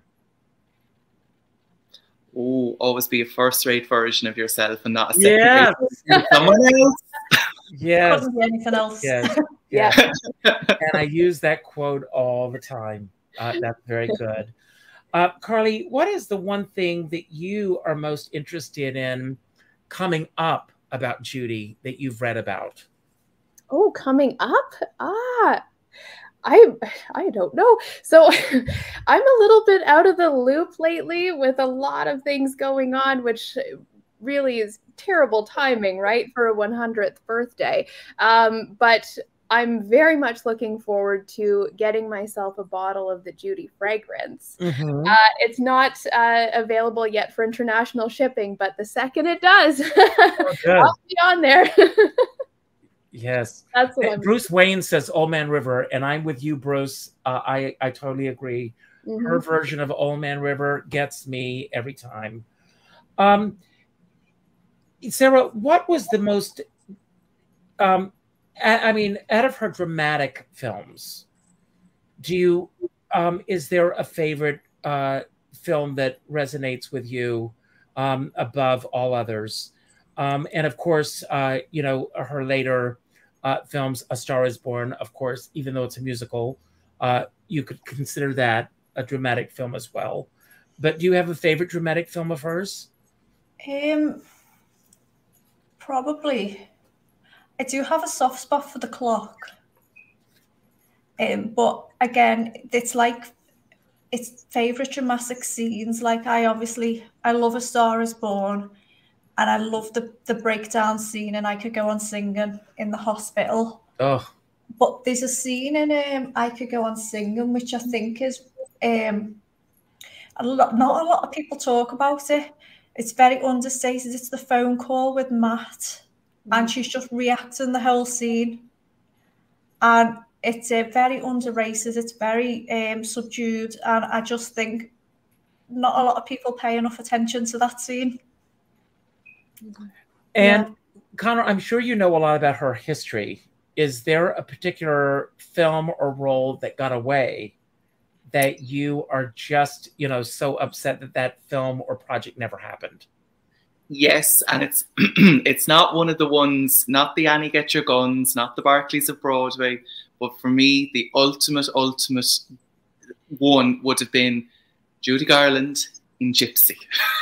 Oh, always be a first-rate version of yourself and not a Yes. second-rate version of someone else. Yes. Couldn't be anything else. Yes. Yeah. And I use that quote all the time. Uh, that's very good. Uh, Carly, what is the one thing that you are most interested in coming up about Judy that you've read about? Oh, coming up? Ah, I I don't know. So I'm a little bit out of the loop lately with a lot of things going on, which really is terrible timing, right, for a one hundredth birthday. Um, but I'm very much looking forward to getting myself a bottle of the Judy fragrance. Mm-hmm. Uh, it's not uh, available yet for international shipping, but the second it does, Oh, I'll be on there. Yes. That's what Hey, I'm Bruce Wayne says Old Man River, and I'm with you, Bruce. Uh, I, I totally agree. Mhm. Her version of Old Man River gets me every time. Um, Sarah, what was the most, um, I, I mean, out of her dramatic films, do you, um, is there a favorite uh, film that resonates with you um, above all others? Um, and of course, uh, you know, her later uh, films, A Star is Born, of course, even though it's a musical, uh, you could consider that a dramatic film as well. But do you have a favorite dramatic film of hers? Um, probably. I do have a soft spot for The Clock. Um, but again, it's like, it's favourite dramatic scenes. Like I obviously, I love A Star is Born. And I love the, the breakdown scene, and I Could Go On Singing in the hospital. Oh. But there's a scene in um, I Could Go On Singing, which I think is, um, a lot, not a lot of people talk about it. It's very understated. It's the phone call with Matt, and she's just reacting the whole scene. And it's uh, very underrated. It's very um, subdued. And I just think not a lot of people pay enough attention to that scene. And Yeah. Conor, I'm sure you know a lot about her history. Is there a particular film or role that got away that you are just, you know, so upset that that film or project never happened? Yes, and it's it's not one of the ones, not the Annie Get Your Guns, not the Barclays of Broadway, but for me, the ultimate, ultimate one would have been Judy Garland in Gypsy.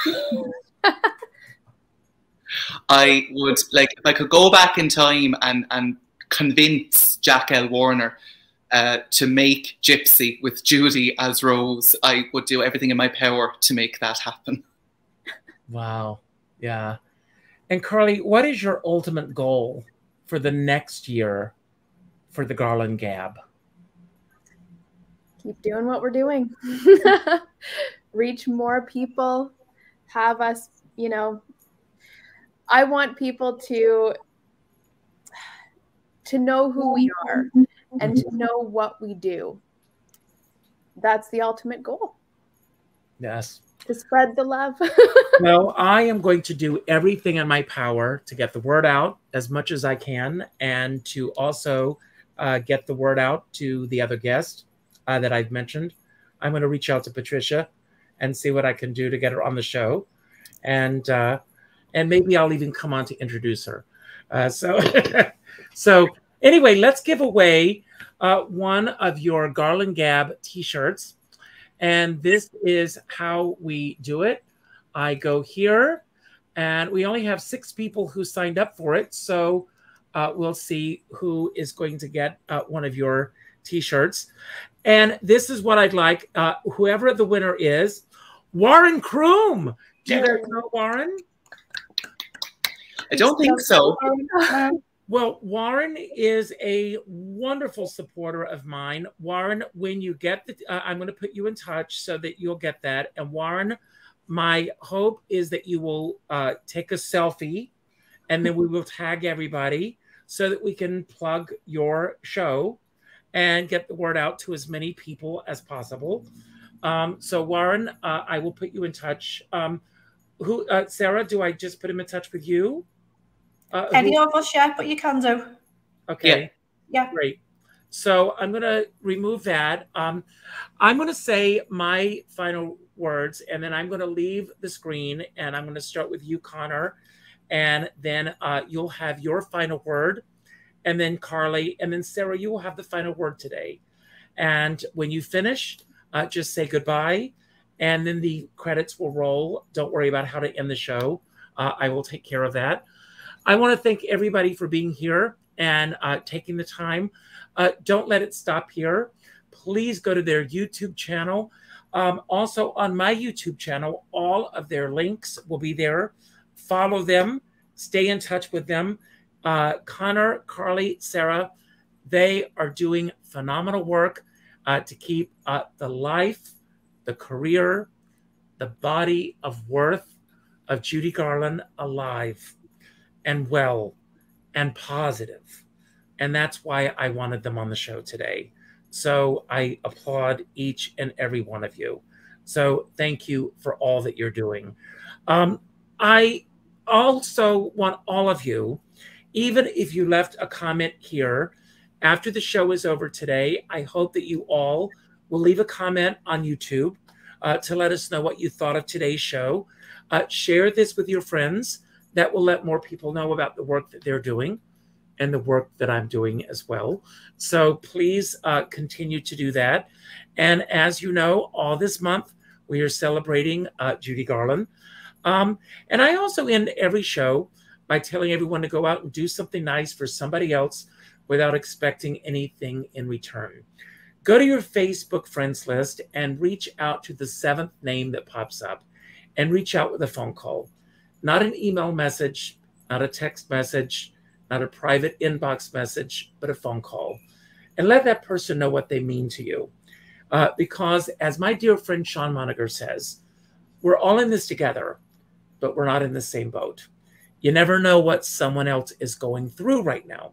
I would, like, if I could go back in time and, and convince Jack L. Warner uh, to make Gypsy with Judy as Rose, I would do everything in my power to make that happen. Wow. Yeah. And Carly, what is your ultimate goal for the next year for the Garland Gab? Keep doing what we're doing. Reach more people. Have us, you know, I want people to to know who we are and to know what we do. That's the ultimate goal. Yes. To spread the love. Well, I am going to do everything in my power to get the word out as much as I can, and to also uh, get the word out to the other guest uh, that I've mentioned. I'm going to reach out to Patricia and see what I can do to get her on the show. And uh, and maybe I'll even come on to introduce her. Uh, so, so anyway, let's give away uh, one of your Garland Gab t-shirts. And this is how we do it. I go here, and we only have six people who signed up for it. So uh, we'll see who is going to get uh, one of your t-shirts. And this is what I'd like. Uh, whoever the winner is, Warren Kroom. Do you guys know Warren? I don't think so. Well, Warren is a wonderful supporter of mine. Warren, when you get the, uh, I'm going to put you in touch so that you'll get that. And Warren, my hope is that you will uh, take a selfie and then we will tag everybody so that we can plug your show and get the word out to as many people as possible. Um, so Warren, uh, I will put you in touch. Um, who, uh, Sarah, do I just put him in touch with you? Uh, Any who, of us, yeah, but you can do. Okay. Yeah. yeah. Great. So I'm going to remove that. Um, I'm going to say my final words, and then I'm going to leave the screen, and I'm going to start with you, Conor, and then uh, you'll have your final word, and then Carly, and then Sarah, you will have the final word today. And when you finish, uh, just say goodbye, and then the credits will roll. Don't worry about how to end the show. Uh, I will take care of that. I want to thank everybody for being here and uh, taking the time. Uh, don't let it stop here. Please go to their YouTube channel. Um, also on my YouTube channel, all of their links will be there. Follow them. Stay in touch with them. Uh, Conor, Carly, Sarah, they are doing phenomenal work uh, to keep uh, the life, the career, the body of worth of Judy Garland alive and well and positive. And that's why I wanted them on the show today. So I applaud each and every one of you. So thank you for all that you're doing. Um, I also want all of you, even if you left a comment here after the show is over today, I hope that you all will leave a comment on YouTube uh, to let us know what you thought of today's show. Uh, share this with your friends. That will let more people know about the work that they're doing and the work that I'm doing as well. So please uh, continue to do that. And as you know, all this month, we are celebrating uh, Judy Garland. Um, and I also end every show by telling everyone to go out and do something nice for somebody else without expecting anything in return. Go to your Facebook friends list and reach out to the seventh name that pops up and reach out with a phone call. Not an email message, not a text message, not a private inbox message, but a phone call. And let that person know what they mean to you. Uh, because as my dear friend Sean Moniger says, we're all in this together, but we're not in the same boat. You never know what someone else is going through right now.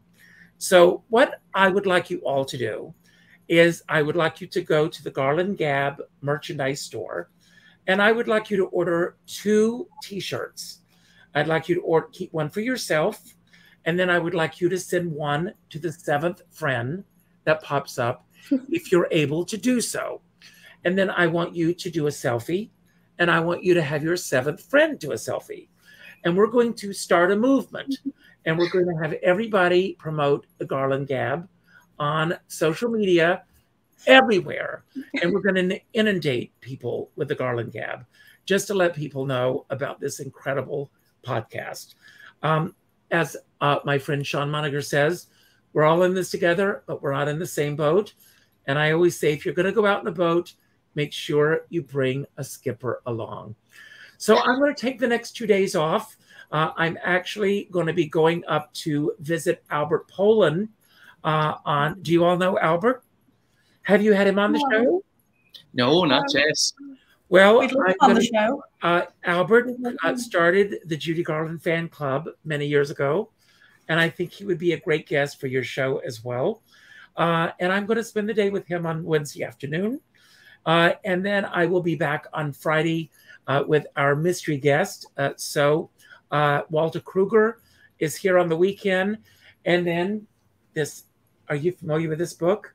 So what I would like you all to do is I would like you to go to the Garland Gab merchandise store, and I would like you to order two t-shirts. I'd like you to order, keep one for yourself, and then I would like you to send one to the seventh friend that pops up if you're able to do so. And then I want you to do a selfie, and I want you to have your seventh friend do a selfie. And we're going to start a movement, and we're going to have everybody promote the Garland Gab on social media everywhere. And we're going to inundate people with the Garland Gab just to let people know about this incredible podcast. Um, as uh, my friend Sean Moniger says, we're all in this together, but we're not in the same boat. And I always say, if you're going to go out in a boat, make sure you bring a skipper along. So I'm going to take the next two days off. Uh, I'm actually going to be going up to visit Albert Poland uh, on, do you all know Albert? Have you had him on the No. show? No, not yet. Well, We'd love I'm him on gonna, the show. uh, Albert uh, started the Judy Garland fan club many years ago, and I think he would be a great guest for your show as well. Uh, and I'm going to spend the day with him on Wednesday afternoon. Uh, and then I will be back on Friday uh, with our mystery guest. Uh, so uh, Walter Kruger is here on the weekend. And then this, are you familiar with this book?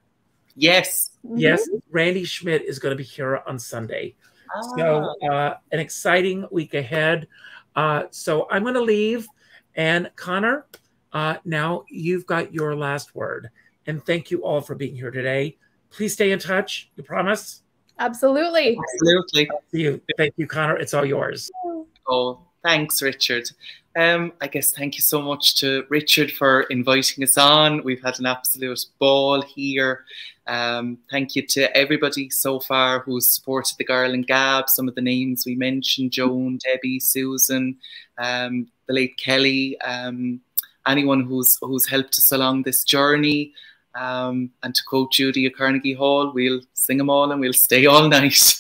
Yes. Yes, Randy Schmidt is going to be here on Sunday. Ah. So uh, an exciting week ahead. Uh, so I'm going to leave. And Conor, uh, now you've got your last word. And thank you all for being here today. Please stay in touch. You promise? Absolutely. Absolutely. See you. Thank you, Conor. It's all yours. Oh, thanks, Richard. Um, I guess thank you so much to Richard for inviting us on. We've had an absolute ball here. Um, thank you to everybody so far who's supported the Garland Gab. Some of the names we mentioned, Joan, Debbie, Susan, um, the late Kelly, um, anyone who's who's helped us along this journey. Um, and to quote Judy at Carnegie Hall, we'll sing them all and we'll stay all night.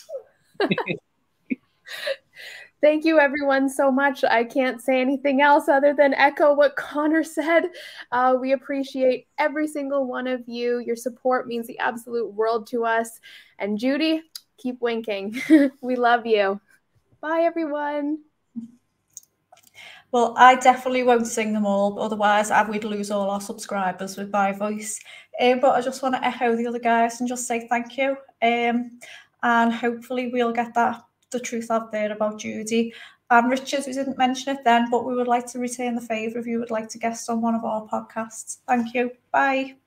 Thank you, everyone, so much. I can't say anything else other than echo what Conor said. Uh, we appreciate every single one of you. Your support means the absolute world to us. And Judy, keep winking. We love you. Bye, everyone. Well, I definitely won't sing them all, otherwise I would lose all our subscribers with my voice. Um, but I just want to echo the other guys and just say thank you. Um, and hopefully we'll get that the truth out there about Judy. And Richard, we didn't mention it then, but we would like to return the favour if you would like to guest on one of our podcasts. Thank you. Bye.